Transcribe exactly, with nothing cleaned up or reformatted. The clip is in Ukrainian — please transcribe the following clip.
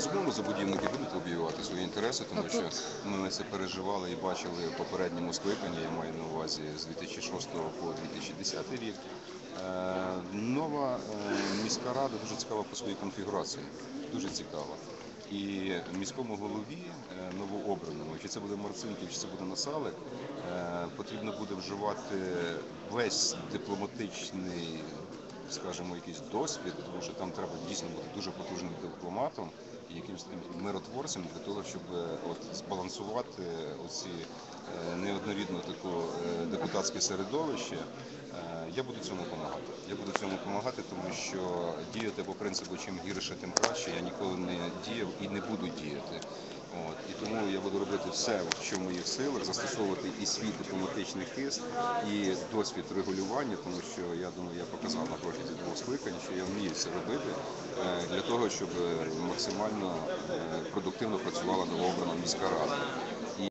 безумовно, забудівники будуть лобіювати свої інтереси, тому що ми це переживали і бачили в попередньому скликанні, я маю на увазі з дві тисячі шостого по дві тисячі десятий рік. Нова міська рада дуже цікава по своїй конфігурації, дуже цікава. І міському голові новообраному, чи це буде Марцинків, чи це буде Насалик, потрібно буде вживати весь дипломатичний, скажімо, якийсь досвід, тому що там треба дійсно бути дуже потужним дипломатом і якимось миротворцем для того, щоб от збалансувати оці неодновідно таке депутатське середовище. Я буду цьому допомагати. Я буду цьому допомагати, тому що діяти по принципу чим гірше, тим краще. Я ніколи не діяв і не буду діяти. От. І тому я буду робити все, що в моїх силах, застосовувати і свій дипломатичний хист, і досвід регулювання, тому що я думаю, я показав на протязі двох скликань, що я вмію це робити для того, щоб максимально продуктивно працювала новообрана міська рада.